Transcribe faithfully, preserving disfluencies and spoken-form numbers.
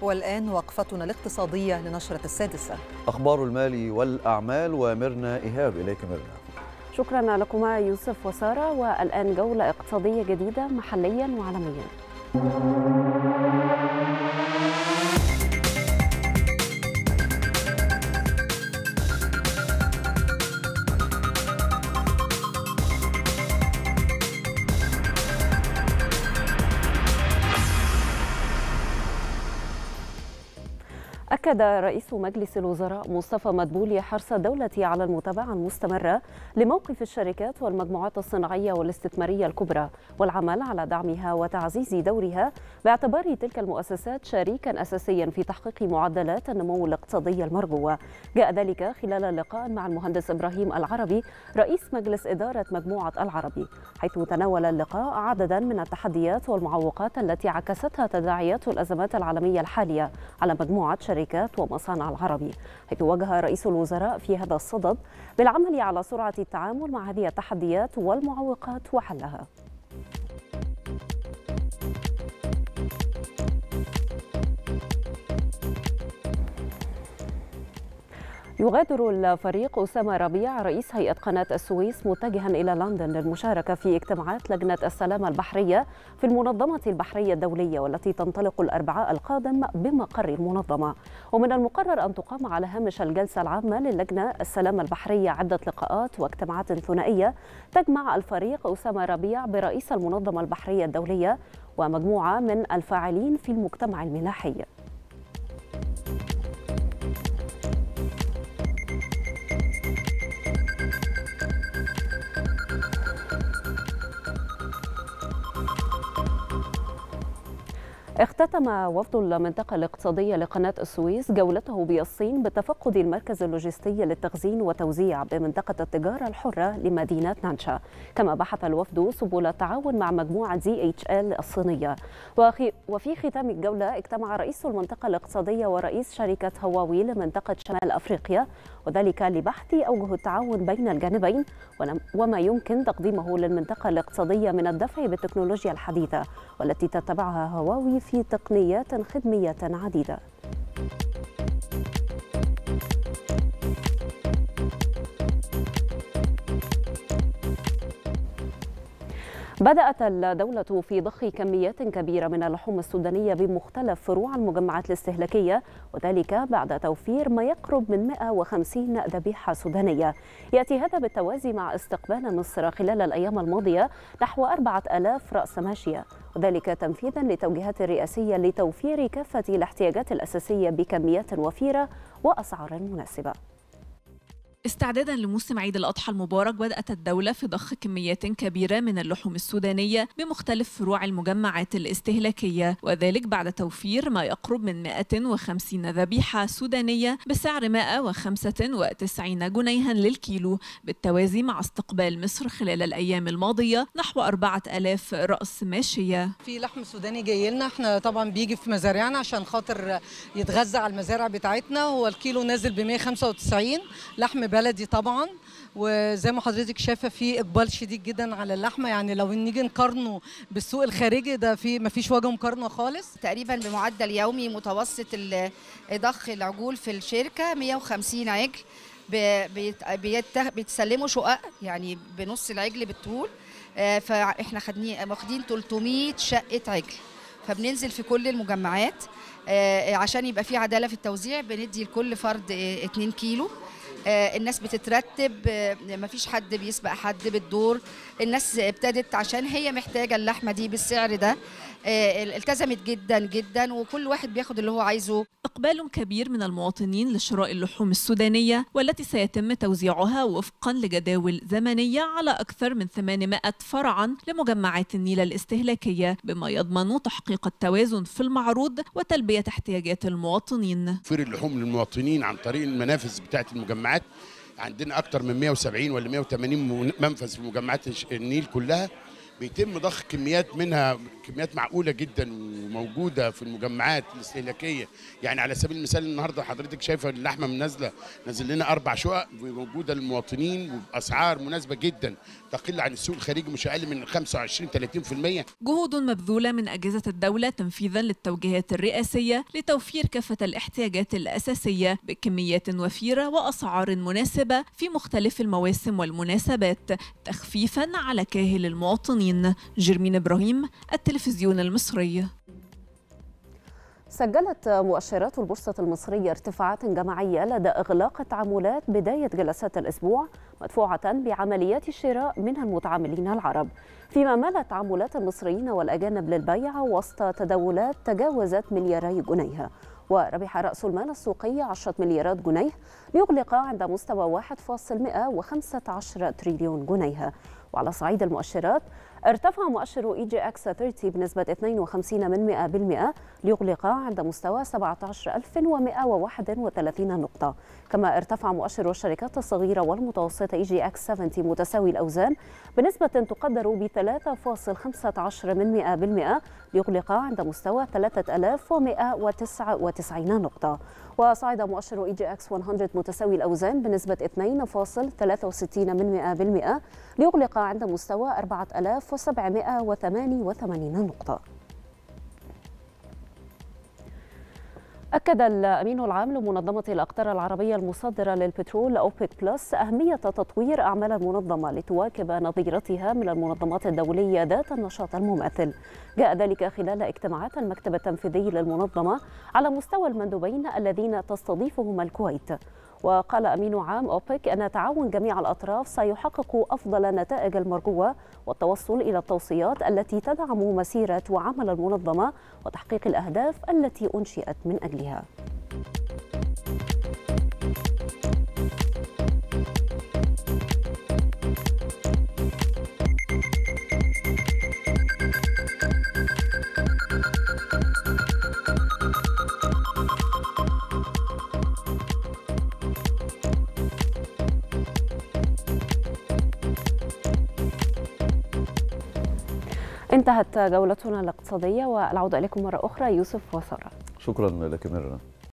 والآن وقفتنا الاقتصادية لنشرة السادسة. أخبار المال والأعمال ومرنا إيهاب. إليك ميرنا. شكرا لكما يوسف وسارة. والآن جولة اقتصادية جديدة محليا وعالميا. أكد رئيس مجلس الوزراء مصطفى مدبولي حرص الدولة على المتابعة المستمرة لموقف الشركات والمجموعات الصناعية والاستثمارية الكبرى والعمل على دعمها وتعزيز دورها باعتبار تلك المؤسسات شريكا أساسيا في تحقيق معدلات النمو الاقتصادي المرجوة. جاء ذلك خلال لقاء مع المهندس إبراهيم العربي رئيس مجلس إدارة مجموعة العربي، حيث تناول اللقاء عددا من التحديات والمعوقات التي عكستها تداعيات الأزمات العالمية الحالية على مجموعة شركات ومصانع العربي، حيث وجه رئيس الوزراء في هذا الصدد بالعمل على سرعة التعامل مع هذه التحديات والمعوقات وحلها. يغادر الفريق أسامة ربيع رئيس هيئة قناة السويس متجها إلى لندن للمشاركة في اجتماعات لجنة السلامة البحرية في المنظمة البحرية الدولية والتي تنطلق الأربعاء القادم بمقر المنظمة. ومن المقرر أن تقام على هامش الجلسة العامة للجنة السلامة البحرية عدة لقاءات واجتماعات ثنائية تجمع الفريق أسامة ربيع برئيس المنظمة البحرية الدولية ومجموعة من الفاعلين في المجتمع الملاحي. اختتم وفد المنطقة الاقتصادية لقناة السويس جولته بالصين بتفقد المركز اللوجستي للتخزين والتوزيع بمنطقة التجارة الحرة لمدينة نانشا، كما بحث الوفد سبل التعاون مع مجموعة زي اتش ال الصينية. وفي ختام الجولة اجتمع رئيس المنطقة الاقتصادية ورئيس شركة هواوي لمنطقة شمال أفريقيا، وذلك لبحث أوجه التعاون بين الجانبين وما يمكن تقديمه للمنطقة الاقتصادية من الدفع بالتكنولوجيا الحديثة والتي تتبعها هواوي في تقنيات خدمية عديدة. بدأت الدولة في ضخ كميات كبيرة من اللحوم السودانية بمختلف فروع المجمعات الاستهلاكية، وذلك بعد توفير ما يقرب من مئة وخمسين ذبيحة سودانية. يأتي هذا بالتوازي مع استقبال مصر خلال الأيام الماضية نحو أربعة آلاف رأس ماشية، وذلك تنفيذا للتوجيهات الرئاسية لتوفير كافة الاحتياجات الأساسية بكميات وفيرة وأسعار مناسبة. استعدادا لموسم عيد الأضحى المبارك، بدأت الدولة في ضخ كميات كبيرة من اللحوم السودانية بمختلف فروع المجمعات الاستهلاكية، وذلك بعد توفير ما يقرب من مئة وخمسين ذبيحة سودانية بسعر مئة وخمسة وتسعين جنيها للكيلو، بالتوازي مع استقبال مصر خلال الأيام الماضية نحو أربعة آلاف رأس ماشية. في لحم سوداني جاي لنا، احنا طبعا بيجي في مزارعنا عشان خاطر يتغذى على المزارع بتاعتنا. هو الكيلو نازل ب مئة وخمسة وتسعين، لحم بلدي طبعا، وزي ما حضرتك شايفه في اقبال شديد جدا على اللحمه. يعني لو نيجي نقارنه بالسوق الخارجي ده في ما فيش وجه مقارنه خالص. تقريبا بمعدل يومي متوسط ضخ العجول في الشركه مئة وخمسين عجل، بيتسلموا شقق يعني بنص العجل بالطول، فاحنا خدني واخدين ثلاثمئة شقه عجل، فبننزل في كل المجمعات عشان يبقى في عداله في التوزيع. بندي لكل فرد اتنين كيلو. الناس بتترتب، مفيش حد بيسبق حد بالدور. الناس ابتدت عشان هي محتاجة اللحمة دي بالسعر ده، التزمت جدا جدا، وكل واحد بياخد اللي هو عايزه. إقبال كبير من المواطنين لشراء اللحوم السودانية، والتي سيتم توزيعها وفقا لجداول زمنية على أكثر من ثمانمائة فرعا لمجمعات النيل الاستهلاكية، بما يضمن تحقيق التوازن في المعروض وتلبية احتياجات المواطنين. توفير اللحوم للمواطنين عن طريق المنافذ بتاعة المجمعات، عندنا أكثر من مئة وسبعين ولا مئة وثمانين منفذ في مجمعات النيل كلها، بيتم ضخ كميات منها، كميات معقوله جدا وموجوده في المجمعات الاستهلاكيه. يعني على سبيل المثال النهارده حضرتك شايفه اللحمه نازله، نازل لنا اربع شقق موجوده للمواطنين وباسعار مناسبه جدا تقل عن السوق الخارجي مش اقل من خمسة وعشرين ثلاثين بالمئة. جهود مبذوله من اجهزه الدوله تنفيذا للتوجيهات الرئاسيه لتوفير كافه الاحتياجات الاساسيه بكميات وفيره واسعار مناسبه في مختلف المواسم والمناسبات، تخفيفا على كاهل المواطنين. جرمين إبراهيم، التلفزيون المصري. سجلت مؤشرات البورصة المصرية ارتفاعات جماعية لدى إغلاق التعاملات بداية جلسات الأسبوع، مدفوعة بعمليات الشراء من المتعاملين العرب، فيما مالت تعاملات المصريين والأجانب للبيع وسط تداولات تجاوزت ملياري جنيه. وربح رأس المال السوقي عشرة مليارات جنيه ليغلق عند مستوى واحد فاصل مئة وخمسة عشر تريليون جنيه. وعلى صعيد المؤشرات ارتفع مؤشر إي جي إكس ثلاثين بنسبة اثنين وخمسين من مئة بالمئة ليغلق عند مستوى سبعة عشر ألف ومئة وواحد وثلاثين نقطة. كما ارتفع مؤشر الشركات الصغيرة والمتوسطة إي جي إكس سبعين متساوي الأوزان بنسبة تقدر ب ثلاثة فاصل خمسة عشر من مئة بالمئة ليغلق عند مستوى ثلاثة آلاف ومئة وتسعة وتسعين نقطة. وصعد مؤشر إي جي إكس مئة متساوي الأوزان بنسبة اثنين فاصل ثلاثة وستين من مئة بالمئة ليغلق عند مستوى أربعة آلاف وسبعمئة وثمانية وثمانين نقطة. أكد الأمين العام لمنظمة الأقطار العربية المصدرة للبترول أوبك بلس أهمية تطوير أعمال المنظمة لتواكب نظيرتها من المنظمات الدولية ذات النشاط المماثل. جاء ذلك خلال اجتماعات المكتب التنفيذي للمنظمة على مستوى المندوبين الذين تستضيفهم الكويت. وقال أمين عام أوبك أن تعاون جميع الأطراف سيحقق أفضل النتائج المرجوة والتوصل إلى التوصيات التي تدعم مسيرة وعمل المنظمة وتحقيق الأهداف التي أنشئت من أجلها. انتهت جولتنا الاقتصادية والعودة إليكم مرة أخرى يوسف وسارة. شكرا لك ميرنا.